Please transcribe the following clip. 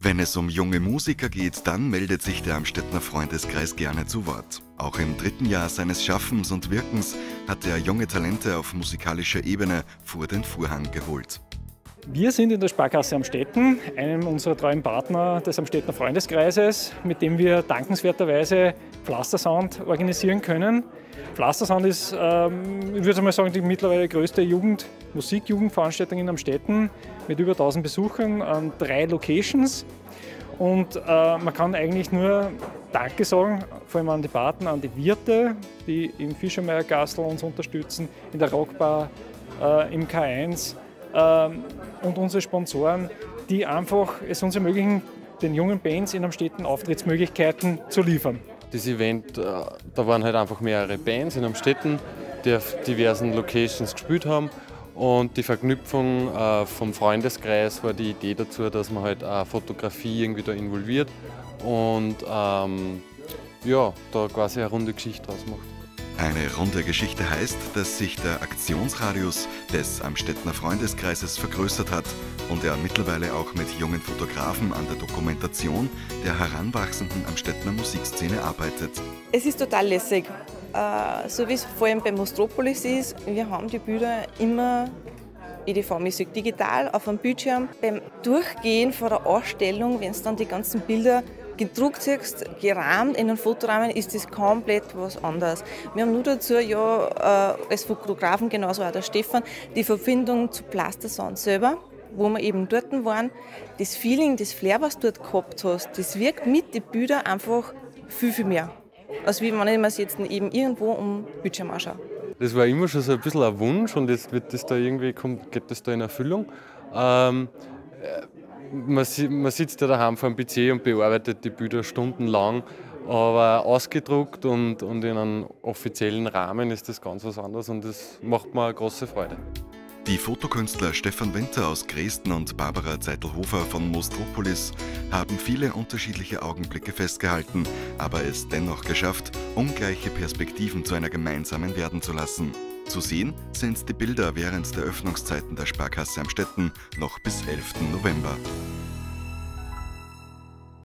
Wenn es um junge Musiker geht, dann meldet sich der Amstettner Freundeskreis gerne zu Wort. Auch im dritten Jahr seines Schaffens und Wirkens hat er junge Talente auf musikalischer Ebene vor den Vorhang geholt. Wir sind in der Sparkasse Amstetten, einem unserer treuen Partner des Amstettner Freundeskreises, mit dem wir dankenswerterweise Pflastersound organisieren können. Pflastersound ist, ich würde mal sagen, die mittlerweile größte Musikjugendveranstaltung in Amstetten mit über 1000 Besuchern an 3 Locations. Und man kann eigentlich nur Danke sagen, vor allem an die Partner, an die Wirte, die im Fischermeier-Gastl uns unterstützen, in der Rockbar, im K1 und unsere Sponsoren, die einfach es uns ermöglichen, den jungen Bands in Amstetten Auftrittsmöglichkeiten zu liefern. Das Event, da waren halt einfach mehrere Bands in Amstetten, die auf diversen Locations gespielt haben. Und die Verknüpfung vom Freundeskreis war die Idee dazu, dass man halt auch Fotografie irgendwie da involviert und ja, da quasi eine runde Geschichte draus macht. Eine runde Geschichte heißt, dass sich der Aktionsradius des Amstettner Freundeskreises vergrößert hat und er mittlerweile auch mit jungen Fotografen an der Dokumentation der heranwachsenden Amstettner Musikszene arbeitet. Es ist total lässig, so wie es vor allem bei Mostropolis ist. Wir haben die Bilder immer EDV-mäßig digital auf dem Bildschirm. Beim Durchgehen vor der Ausstellung, wenn es dann die ganzen Bilder gedruckt siehst, gerahmt in den Fotorahmen, ist das komplett was anderes. Wir haben nur dazu, ja, als Fotografen, genauso auch der Stefan, die Verbindung zu Pflastersound selber, wo wir eben dort waren. Das Feeling, das Flair, was du dort gehabt hast, das wirkt mit den Bildern einfach viel, viel mehr. Als wie wenn ich mir jetzt eben irgendwo um den Bildschirm anschaue. Das war immer schon so ein bisschen ein Wunsch und jetzt wird das da irgendwie, geht das da in Erfüllung. Man sitzt ja daheim vor dem PC und bearbeitet die Bilder stundenlang, aber ausgedruckt und in einem offiziellen Rahmen ist das ganz was anderes und das macht mir eine große Freude. Die Fotokünstler Stefan Winter aus Dresden und Barbara Zeitelhofer von Mostropolis haben viele unterschiedliche Augenblicke festgehalten, aber es dennoch geschafft, ungleiche Perspektiven zu einer gemeinsamen werden zu lassen. Zu sehen sind die Bilder während der Öffnungszeiten der Sparkasse Amstetten noch bis 11. November.